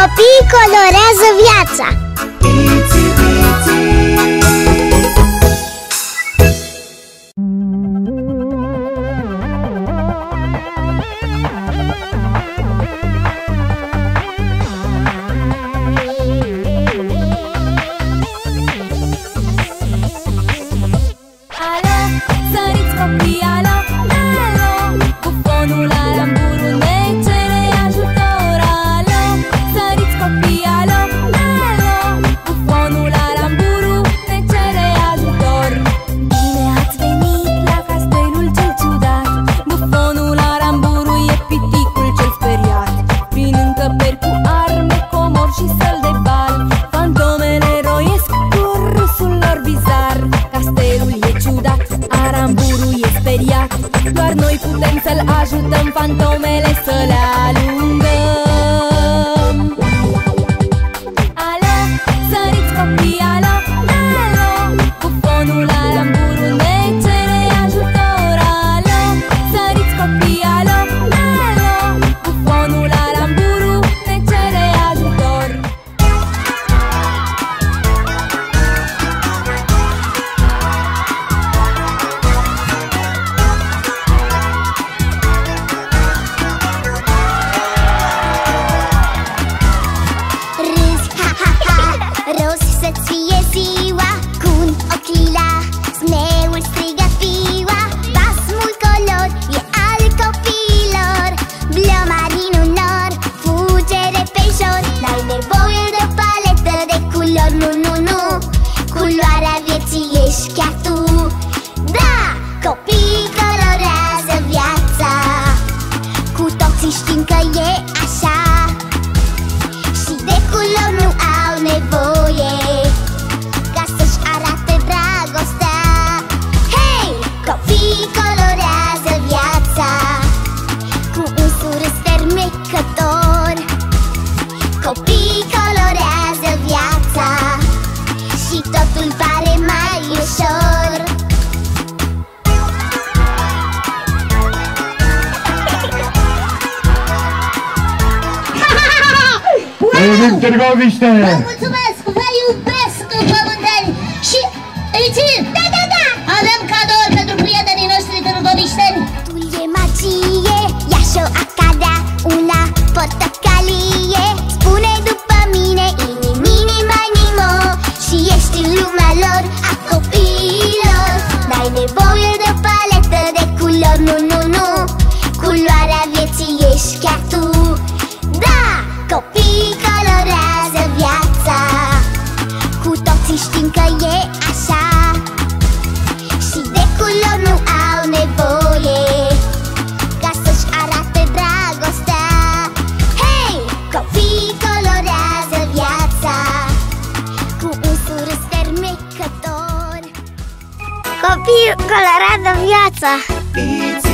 Copiii colorează viața. Doar noi putem să-l ajutăm, fantomele să le alungăm. Alo, săriți copii, alo, alo, bufonul Aramburu ne cere ajutor. Alo, săriți copii, alo, alo, bufonul Aramburu ne cere ajutor. Rost să-ți fie ziua, cu un ochi lila, zmeul strigă fiua. Basmul color e al copiilor, Bliomarin în nor, fuge repejor. N-ai nevoie de o paletă de culori, nu, nu, nu, culoarea vieții ești chiar tu. Da, copiii colorează viața, cu toții știm că e așa. Și de culori nu au nevoie, ca să-și arate dragostea. Hei, copiii colorează viața, cu un surâs fermecător. Copiii colorează viața și totul pare mai ușor. Târgoviște! Vă mulțumesc, vă iubesc, pământeni! Și îi țin! Da, da, da! Avem cadouri pentru prietenii noștri târgovișteni! Totul e magie, ia și-o acadea, una portocalie. Spune după mine, ini, mai nimo, și ești în lumea lor, a copiilor. N-ai nevoie de o paletă de culori, nu, nu, nu, culoarea vieții ești chiar tu. Da, copiii colorează viața, cu toții știm că e așa. Și de culori nu au nevoie, ca să-și arate dragostea. Hei, copiii colorează viața, cu un surâs fermecător. Copiii colorează viața.